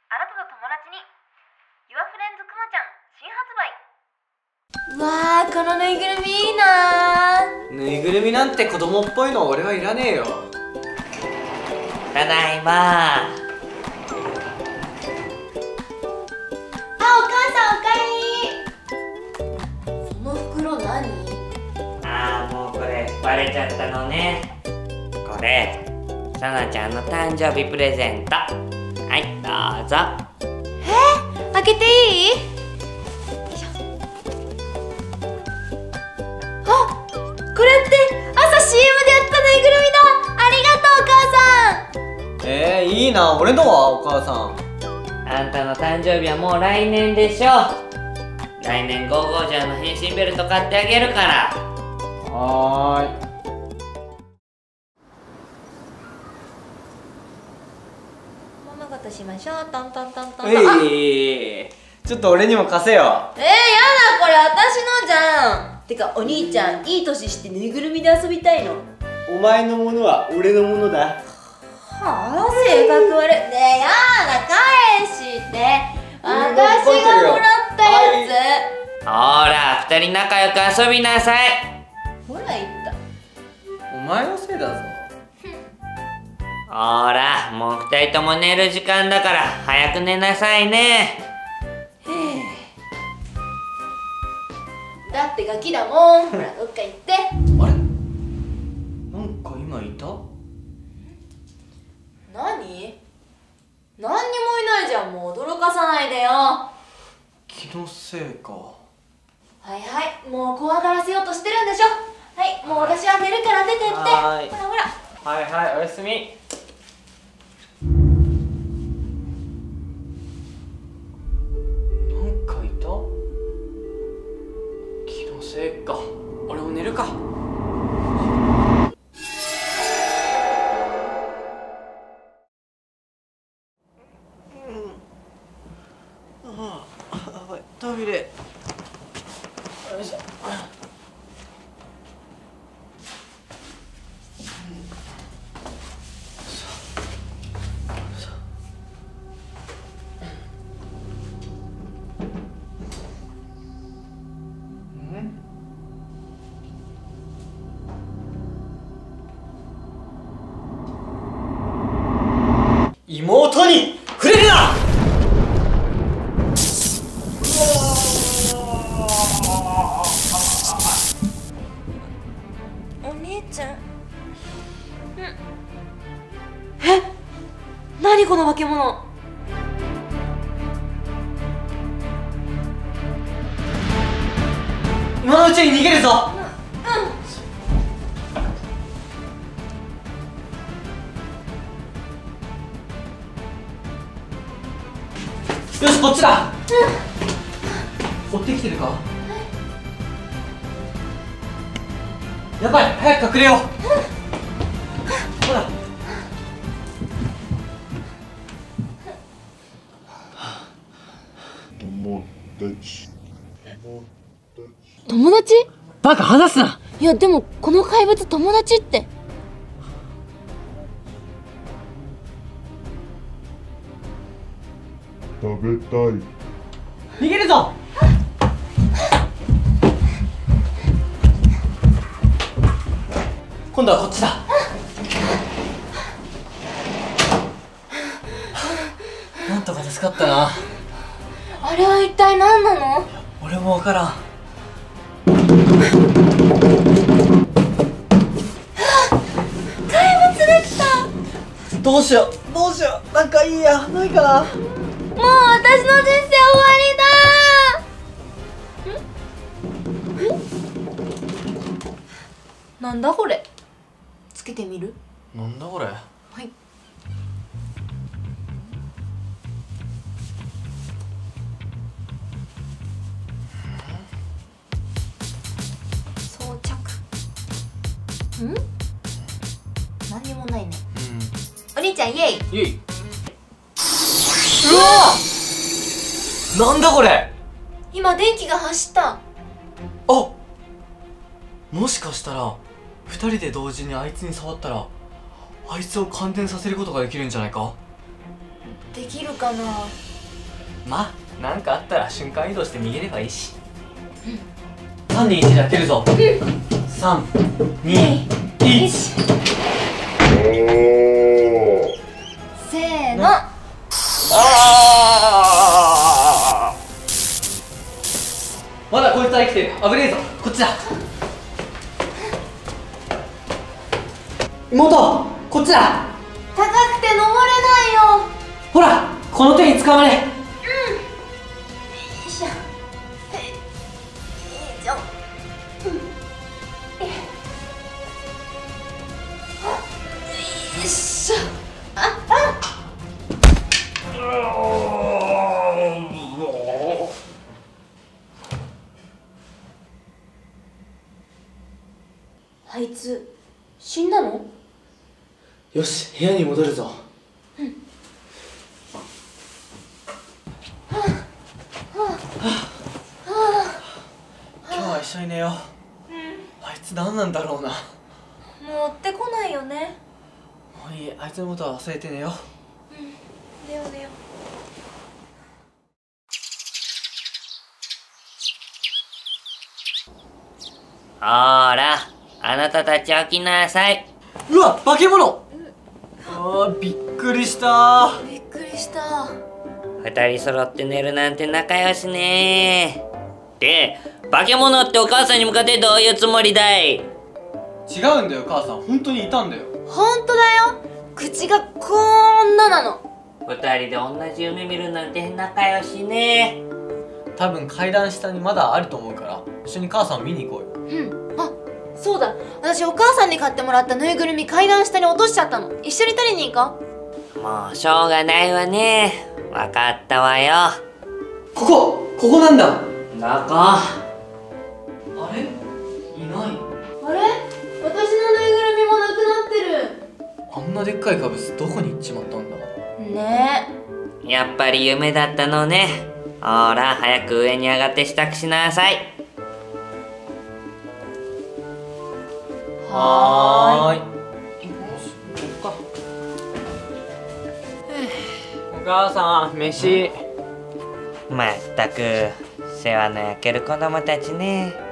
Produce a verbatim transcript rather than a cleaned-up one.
あなたと友達に Your Friends くまちゃん新発売。 うわー、このぬいぐるみいいなー。 ぬいぐるみなんて子供っぽいの俺はいらねえよ。 ただいま。 あ、お母さんおかえり。その袋何？ あー、もうこれバレちゃったのね。これさなちゃんの誕生日プレゼント。はい、どうぞ。 え、開けていい？あ、これって朝 シーエム でやったぬいぐるみだ。ありがとうお母さん。 えー、いいな。俺のはお母さん。 あんたの誕生日はもう来年でしょ。来年ゴーゴージャーの変身ベルト買ってあげるから。 はーい。 おままごとしましょう。トントントントントン。 えい、ちょっと俺にも貸せよ。 えー、やだ、これ私のじゃん。てかお兄ちゃん、いい年してぬいぐるみで遊びたいの？ お前のものは俺のものだ。 はあ、性格悪い。ねえ、やだ、返して私がもらったやつ。 ほら、二人仲良く遊びなさい。 ほら言った。 お前のせいだぞ。 ほら、もう二人とも寝る時間だから早く寝なさいね。 だってガキだもん。ほら、どっか行って。 あれ、なんか今いた？ 何？何にもいないじゃん。もう驚かさないでよ。は気のせいか。 いはい、もう怖がらせようとしてるんでしょ。はい、もう私は寝るから出てって。ほはーいらほら。 はいはい、おやすみ。なんかいた？気のせいか。俺も寝るか。トイレ。よいしょ。妹に触れるな。 お姉ちゃん。うん。え？何この化け物。 今のうちに逃げるぞ。よし、こっちだ。追ってきてるか？やばい、早く隠れよう。ほら。 友達。 友達？ バカ、話すな。 いやでもこの怪物友達って。 食べたい。 逃げるぞ。今度はこっちだ。なんとか助かったな。 あれは一体何なの？ 俺もわからん。 怪物できた。 どうしようどうしよう。なんかいいやないかな。 もう私の人生終わりだ。ん？なんだこれ。つけてみる？ なんだこれ。 はい。装着。ん？何にもないね。お兄ちゃんイエイ。 イエイ。うわっ、なんだこれ。 今電気が走った。 あ、もしかしたらふたりで同時にあいつに触ったらあいつを感電させることができるんじゃないか。 できるかな。 まあなんかあったら瞬間移動して逃げればいいし。さんにいちで開けるぞ。さんにいち。 せーの。 ああ、まだこいつは生きてる。危ねえぞ。こっちだ。妹、こっちだ。 高くて登れないよ。 ほら、この手に捕まれ。 よいしょ。よいしょ。よいしょ。ああ。あいつ死んだの？ よし、部屋に戻るぞ。うん。今日は一緒に寝よう。うん。あいつ何なんだろうな。 もう追ってこないよね。 もういい、あいつのことは忘れて寝よう。うん。寝よう寝よう。 ほーら、あなたたち起きなさい。 うわ、化け物。あー、びっくりしたー。 びっくりした。 二人揃って寝るなんて仲良しねー。で、化け物ってお母さんに向かってどういうつもりだい？ 違うんだよ、母さん。本当にいたんだよ。 本当だよ。口がこんななの。 二人で同じ夢見るなんて仲良しねー。 多分階段下にまだあると思うから一緒に母さん見に行こうよ。 うん。あ、そうだ。私お母さんに買ってもらったぬいぐるみ階段下に落としちゃったの。一緒に取りに行こう。 もうしょうがないわね。わかったわよ。 ここここなんだ。 どこ？ あれ？いない。 あれ？私のぬいぐるみもなくなってる。 あんなでっかいカブスどこに行っちまったんだ。 ねえ。やっぱり夢だったのね。ほら、早く上に上がって支度しなさい。 はーい。お母さん、飯。 まったく世話の焼ける子供たちね。